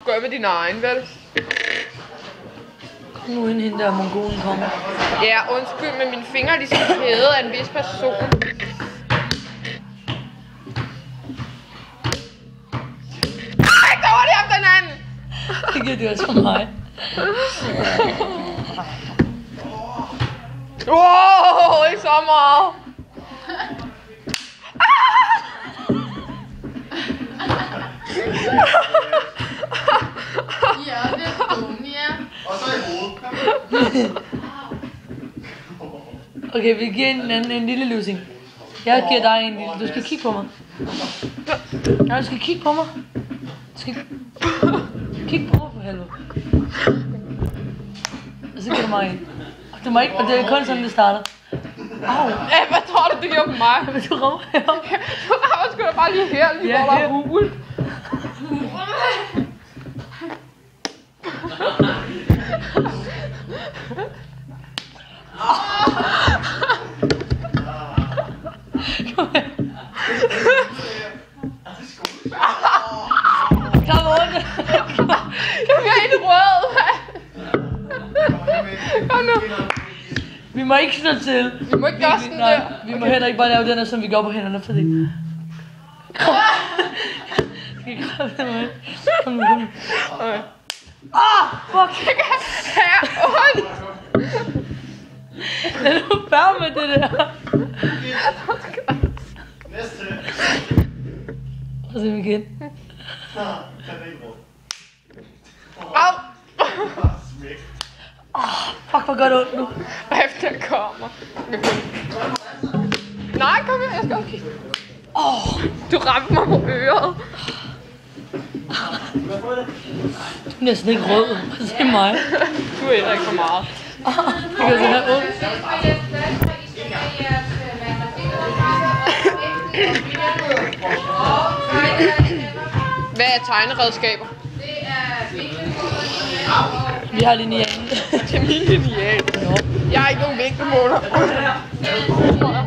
gøre med din egen, vel? Kom nu ind, hende der mongolen kommer. Ja, undskyld, men mine fingre er ligesom hævet af en vis person. Ej, der var det om den anden! Det giver det også for mig. Wow, ikke så meget. Ja, det er dumt, ja. Og så i hovedet. Okay, vi giver en lille losing. Jeg giver dig en lille. Du skal kigge på mig. Nej, du skal kigge på mig. Du skal kigge på mig for helvede. Og så giver du mig en. Og du må ikke, og det er kun sådan, det starter. Au. Hvad tror du, det gjorde på mig? Men du rammer her. Du rammer sgu da bare lige her, lige Ja, hvor der her. er hul. Kom her. Kom rundt. Kom her i det røde, Kom nu. Vi må ikke slå til. Vi må ikke gøre sådan Nej, der. vi må heller ikke bare lave den her, som vi gør på hænderne, fordi... Skal I kræfte mig? Kom nu, kom nu. Okay. Fuck! Her, ondt. Lad nu være med det der. Næste. Og så igen. Au. Smæk. Fuck, hvor gør det ondt nu. Efter jeg kommer. Nej, kom her, jeg skal også kigge. Du ramte mig på øret. Du er næsten ikke rød. Se mig. Du er heller ikke for meget. Det gør sådan her ondt. Hvad er tegneredskaber? Vi har linealen. Det er min lineal. Jeg har ikke nogen vinkelmåler.